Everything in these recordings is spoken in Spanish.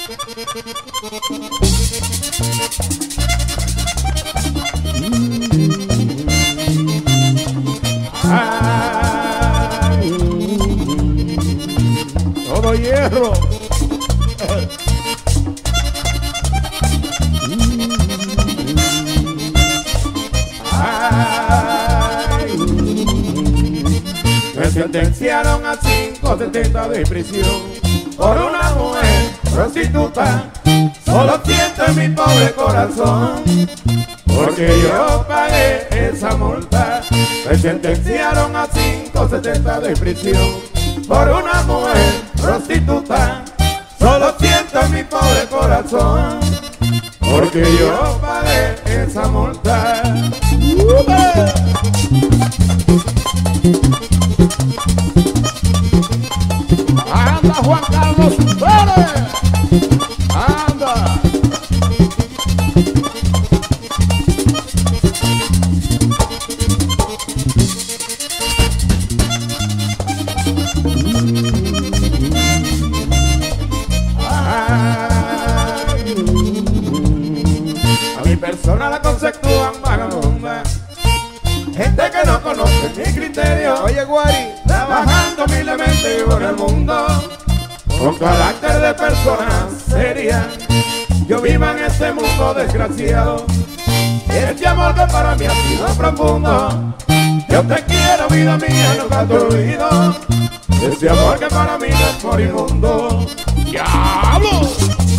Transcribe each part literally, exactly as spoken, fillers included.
Ay, todo hierro. Ay, me sentenciaron a cinco setenta de prisión por una mujer prostituta. Solo siento en mi pobre corazón, porque yo pagué esa multa. Me sentenciaron a cinco setenta de prisión por una mujer prostituta. Solo siento en mi pobre corazón, porque yo pagué esa multa. ¡Anda, Juan Carlos Pérez! ¡Anda! A mi persona la conceptúan vagabunda, gente que no conoce mi criterio. Oye, Guari, trabajando humildemente por el mundo, con carácter de persona seria. Yo vivo en este mundo desgraciado, este amor que para mí ha sido profundo. Yo te quiero, vida mía, nunca te olvido. Este amor que para mí no es moribundo. ¡Diablo!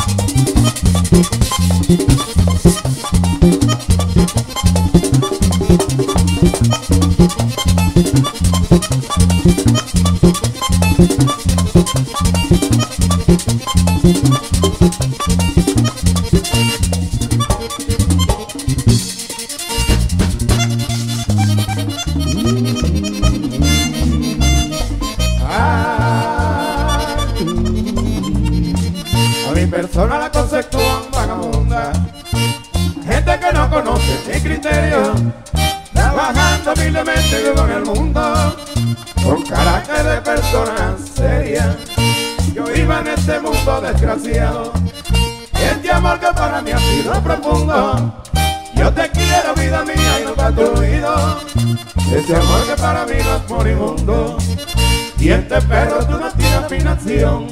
A mi persona la conceptúan vagabunda, gente que no conoce mi criterio, trabajando humildemente vivo en el mundo, con carácter de persona seria. Yo vivo en este mundo desgraciado, este amor que para mí ha sido profundo. Yo te quiero, vida mía, y nunca te olvido. Ese amor que para mí no es moribundo. Y este perro tú no tienes afinación.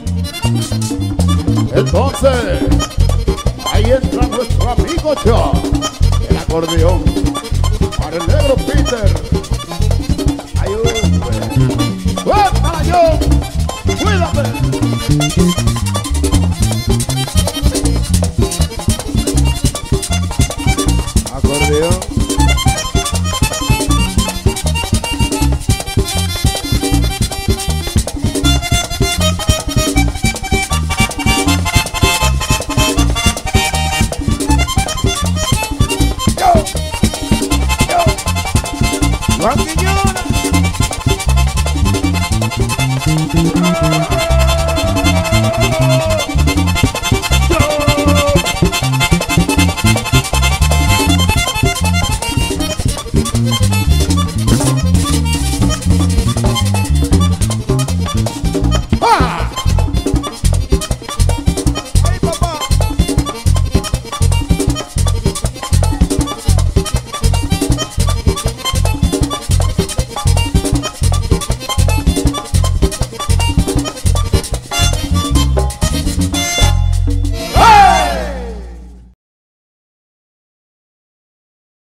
Entonces, ahí entra nuestro amigo John, el acordeón, para el negro Peter. Ayúdame. ¡Suéltala, John! ¡Cuídate! acordeón. Juan Quiñones.